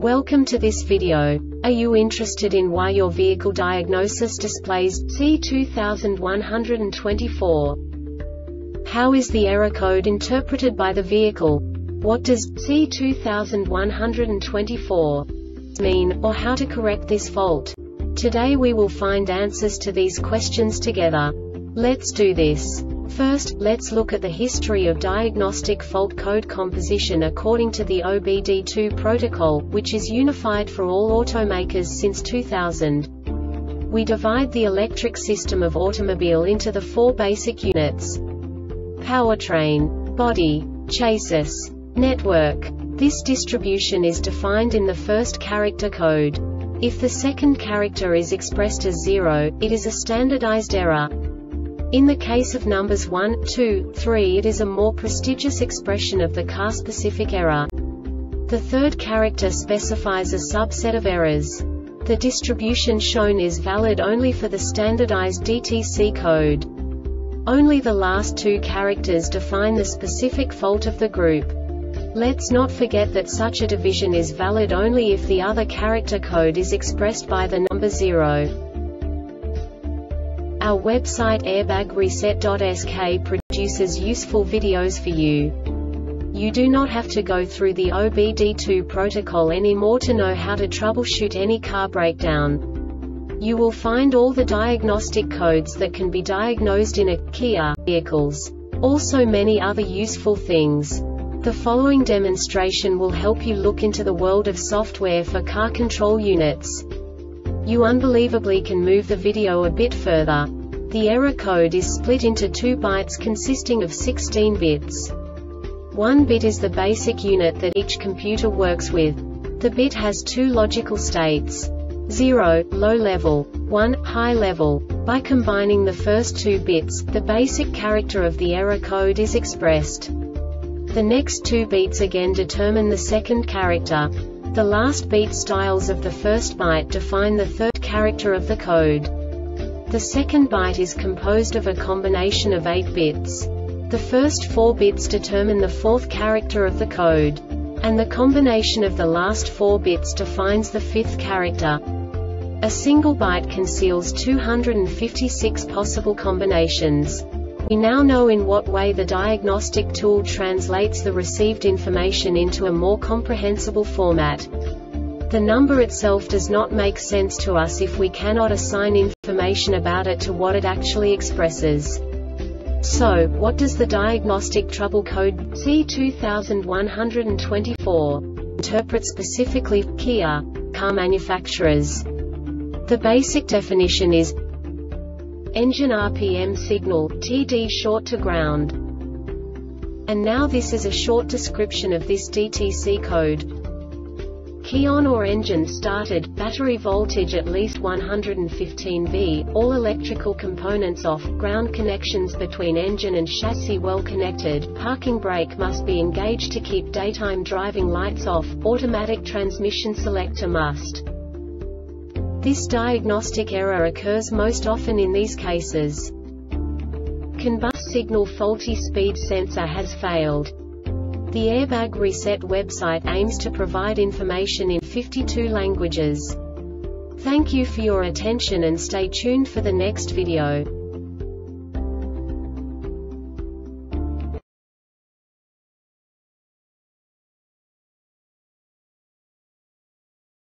Welcome to this video. Are you interested in why your vehicle diagnosis displays C2124? How is the error code interpreted by the vehicle? What does C2124 mean, or how to correct this fault? Today we will find answers to these questions together. Let's do this. First, let's look at the history of diagnostic fault code composition according to the OBD2 protocol, which is unified for all automakers since 2000. We divide the electric system of automobile into the four basic units: powertrain, body, chassis, network. This distribution is defined in the first character code. If the second character is expressed as 0, it is a standardized error. In the case of numbers 1, 2, 3, it is a more prestigious expression of the car-specific error. The third character specifies a subset of errors. The distribution shown is valid only for the standardized DTC code. Only the last two characters define the specific fault of the group. Let's not forget that such a division is valid only if the other character code is expressed by the number 0. Our website airbagreset.sk produces useful videos for you. You do not have to go through the OBD2 protocol anymore to know how to troubleshoot any car breakdown. You will find all the diagnostic codes that can be diagnosed in a Kia vehicles. Also many other useful things. The following demonstration will help you look into the world of software for car control units. You unbelievably can move the video a bit further. The error code is split into 2 bytes consisting of 16 bits. 1 bit is the basic unit that each computer works with. The bit has 2 logical states: 0, low level, 1, high level. By combining the first 2 bits, the basic character of the error code is expressed. The next 2 beats again determine the second character. The last beat styles of the first byte define the third character of the code. The second byte is composed of a combination of 8 bits. The first 4 bits determine the fourth character of the code. And the combination of the last 4 bits defines the fifth character. A single byte conceals 256 possible combinations. We now know in what way the diagnostic tool translates the received information into a more comprehensible format. The number itself does not make sense to us if we cannot assign information about it to what it actually expresses. So, what does the diagnostic trouble code C2124 interpret specifically for Kia car manufacturers? The basic definition is engine RPM signal, TD short to ground. And now this is a short description of this DTC code. Key on or engine started, battery voltage at least 115 V, all electrical components off, ground connections between engine and chassis well connected, parking brake must be engaged to keep daytime driving lights off, automatic transmission selector must. This diagnostic error occurs most often in these cases: CAN bus signal faulty, speed sensor has failed. The Airbag Reset website aims to provide information in 52 languages. Thank you for your attention and stay tuned for the next video.